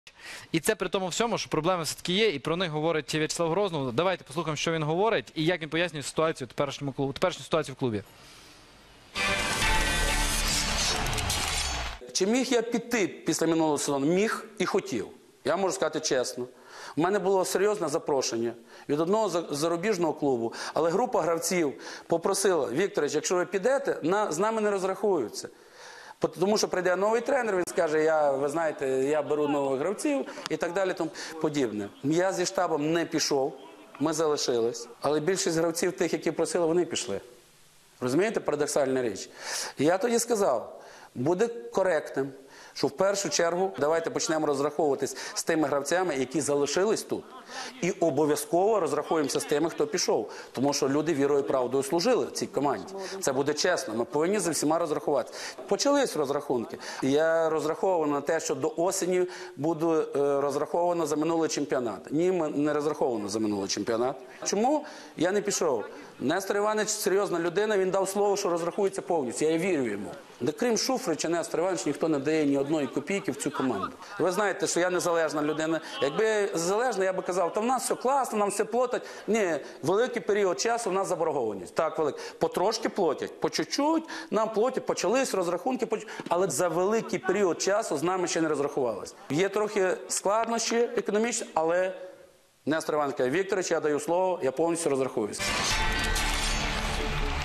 І це при тому всьому, що проблеми все-таки є, і про них говорить В'ячеслав Грозний. Давайте послухаємо, що він говорить, і як він пояснює ситуацію, теперішню ситуацію в клубі. Чи міг я піти після минулого сезону? Міг і хотів. Я можу сказати чесно. У мене було серйозне запрошення від одного зарубіжного клубу, але група гравців попросила: Вікторович, якщо ви підете, з нами не розрахуються. Тому що прийде новий тренер, він скаже: ви знаєте, я беру нових гравців і так далі, тому подібне. Я зі штабом не пішов, ми залишились, але більшість гравців тих, які просили, вони пішли. Розумієте, парадоксальна річ? І я тоді сказав: буде коректним, що в першу чергу давайте почнемо розраховуватись з тими гравцями, які залишились тут. І обов'язково розрахуємося з тими, хто пішов. Тому що люди вірою і правдою служили в цій команді. Це буде чесно. Ми повинні за всіма розрахуватися. Почались розрахунки. Я розраховував на те, що до осені буде розраховано за минулий чемпіонат. Ні, не розраховано за минулий чемпіонат. Чому я не пішов? Нестор Іванович серйозна людина, він дав слово, що розрахується повністю. Я вірю йому. Де крім Шуфрича, Нестор Іванович, ніхто не дає ні одної копійки в цю команду. Ви знаєте, що я незалежна людина. Якби я залежна, я би казав: та в нас все класно, нам все платять. Ні, великий період часу в нас заборгованість. Так, великий. Потрошки платять, по чуть-чуть нам платять, почались розрахунки, але за великий період часу з нами ще не розрахувалися. Є трохи складнощі економічні, але Нестор Іванович каже: Вікторович, я даю слово, я повністю розрахуюся.